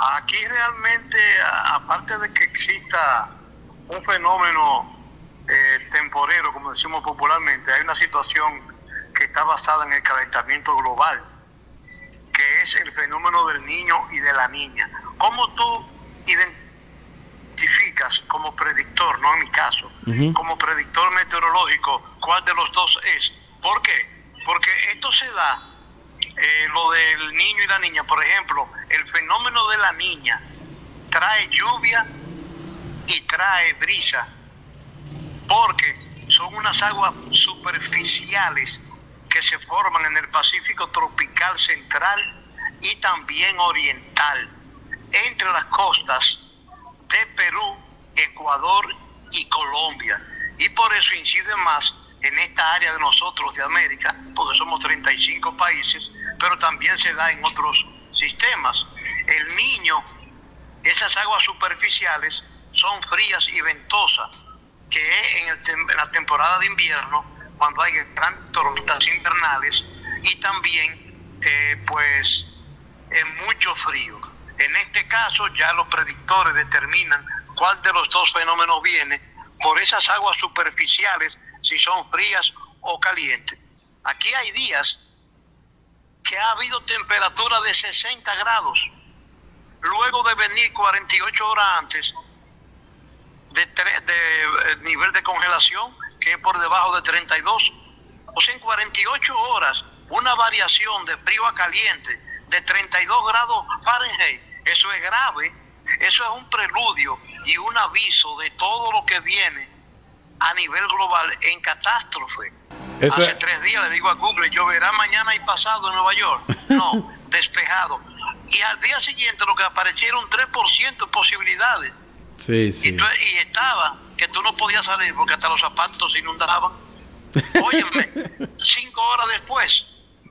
aquí realmente, aparte de que exista un fenómeno temporero, como decimos popularmente, hay una situación que está basada en el calentamiento global, que es el fenómeno del niño y de la niña. ¿Cómo tú identificas como predictor, no en mi caso, como predictor meteorológico, cuál de los dos es? ¿Por qué? Porque esto se da, lo del niño y la niña, por ejemplo, el fenómeno de la niña trae lluvia y trae brisa, porque son unas aguas superficiales que se forman en el Pacífico tropical central y también oriental, entre las costas de Perú, Ecuador y Colombia. Y por eso incide más en esta área de nosotros de América, porque somos 35 países, pero también se da en otros sistemas. El Niño, esas aguas superficiales son frías y ventosas, que en la temporada de invierno, cuando hay grandes tormentas invernales, y también pues mucho frío. En este caso ya los predictores determinan cuál de los dos fenómenos viene por esas aguas superficiales, si son frías o calientes. Aquí hay días que ha habido temperatura de 60 grados, luego de venir 48 horas antes de nivel de congelación, que es por debajo de 32. O sea, en 48 horas, una variación de frío a caliente de 32 grados Fahrenheit. Eso es grave, eso es un preludio y un aviso de todo lo que viene a nivel global en catástrofe. Hace 3 días le digo a Google, lloverá mañana y pasado en Nueva York. No, despejado. Y al día siguiente lo que aparecieron 3% de posibilidades. Sí, sí. Y estaba que tú no podías salir porque hasta los zapatos se inundaban. Óyeme, 5 horas después